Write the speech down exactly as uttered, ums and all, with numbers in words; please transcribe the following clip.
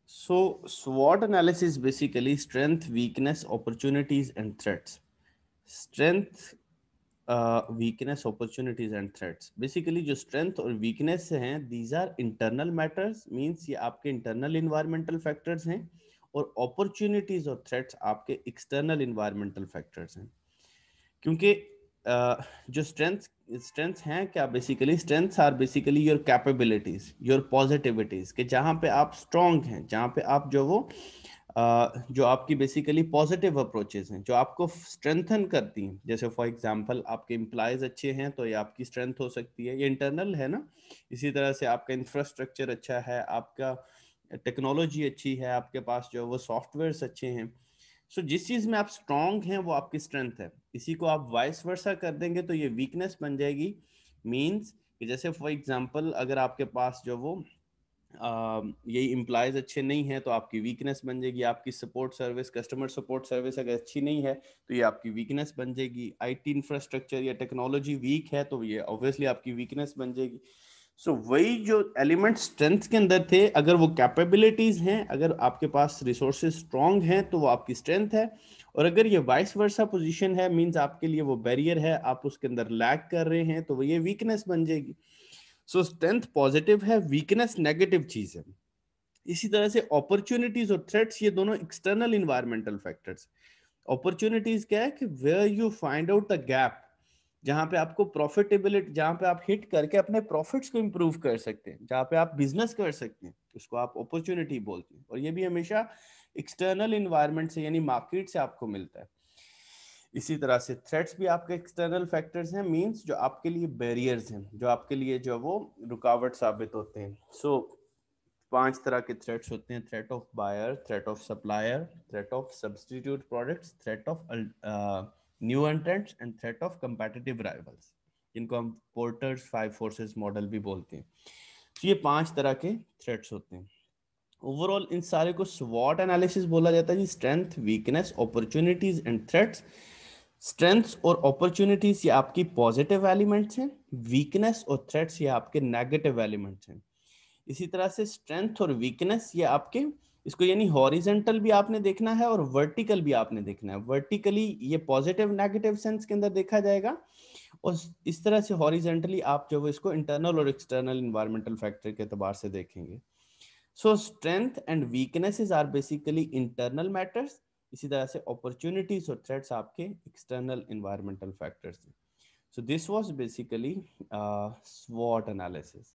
So SWOT analysis basically strength, weakness, opportunities and threats. Strength, weakness, opportunities and threats. Basically जो strength और weakness हैं, these are internal matters, means ये आपके internal environmental factors हैं, और opportunities और threats आपके एक्सटर्नल इन्वायरमेंटल फैक्टर्स हैं. क्योंकि uh, जो स्ट्रेंथ स्ट्रेंथ्स हैं क्या, basically strengths are basically your capabilities, your positivities, कि जहाँ पे आप स्ट्रांग हैं, जहाँ पे आप जो वो uh, जो आपकी बेसिकली पॉजिटिव अप्रोचेस हैं, जो आपको स्ट्रेंथन करती हैं. जैसे फॉर एग्जांपल आपके एम्प्लॉयज अच्छे हैं तो ये आपकी स्ट्रेंथ हो सकती है, ये इंटरनल है ना. इसी तरह से आपका इंफ्रास्ट्रक्चर अच्छा है, आपका टेक्नोलॉजी अच्छी है, आपके पास जो वो सॉफ्टवेयर्स अच्छे हैं. सो so, जिस चीज में आप स्ट्रांग हैं वो आपकी स्ट्रेंथ है. इसी को आप वाइस वर्सा कर देंगे तो ये वीकनेस बन जाएगी. मींस कि जैसे फॉर एग्जांपल अगर आपके पास जो वो आ, यही एम्प्लॉयज अच्छे नहीं है तो आपकी वीकनेस बन जाएगी. आपकी support service, customer support service अगर अच्छी नहीं है तो ये आपकी वीकनेस बन जाएगी. आईटी इंफ्रास्ट्रक्चर या टेक्नोलॉजी वीक है तो ये ऑब्वियसली आपकी वीकनेस बन जाएगी. सो so, वही जो एलिमेंट स्ट्रेंथ के अंदर थे, अगर वो कैपेबिलिटीज हैं, अगर आपके पास रिसोर्सेज स्ट्रांग हैं तो वो आपकी स्ट्रेंथ है. और अगर ये वाइस वर्सा पोजीशन है, मींस आपके लिए वो बैरियर है, आप उसके अंदर लैग कर रहे हैं, तो वो ये वीकनेस बन जाएगी. सो स्ट्रेंथ पॉजिटिव है, वीकनेस नेगेटिव चीज है. इसी तरह से अपॉर्चुनिटीज और थ्रेट्स ये दोनों एक्सटर्नल इन्वायरमेंटल फैक्टर्स. अपॉर्चुनिटीज क्या है कि where you find out the gap, जहां पे आपको प्रॉफिटेबिलिटी, जहां पे आप हिट करके अपने प्रॉफिट्स को इंप्रूव कर सकते हैं, जहां पे आप बिजनेस कर सकते हैं, उसको आप अपॉर्चुनिटी बोलते हैं. और ये भी हमेशा एक्सटर्नल इन्वायरमेंट से यानी मार्केट से आपको मिलता है. इसी तरह से थ्रेट्स भी आपके एक्सटर्नल फैक्टर्स हैं, मींस जो आपके लिए बैरियर्स हैं, जो आपके लिए जो वो रुकावट साबित होते हैं. सो so, पांच तरह के थ्रेट्स होते हैं: threat of buyer, threat of supplier, threat of substitute products, threat of new entrants and threat of competitive rivals, जिनको हम पोर्टर्स फाइव फोर्सेस मॉडल भी बोलते हैं. तो ये पांच तरह के थ्रेट्स होते हैं. ओवरऑल इन सारे को स्वॉट एनालिसिस बोला जाता है जी. Strength, weakness, opportunities and threats. Strengths और अपॉर्चुनिटीज ये आपकी पॉजिटिव एलिमेंट्स हैं, वीकनेस और थ्रेट्स ये आपके नेगेटिव एलिमेंट्स हैं. इसी तरह से स्ट्रेंथ और वीकनेस ये आपके, इसको यानी हॉरिजेंटल भी आपने देखना है और वर्टिकल भी आपने देखना है. वर्टिकली ये पॉजिटिव नेगेटिव सेंस के अंदर देखा जाएगा, और इस तरह से हॉरिजेंटली आप जो इसको इंटरनल और एक्सटर्नल इन्वायरमेंटल फैक्टर के एतबार से देखेंगे. So strength and weaknesses are basically internal matters. इसी तरह से अपॉर्चुनिटीज और थ्रेट्स आपके एक्सटर्नल इन्वायरमेंटल फैक्टर्स हैं. सो दिस वाज बेसिकली स्वॉट एनालिसिस.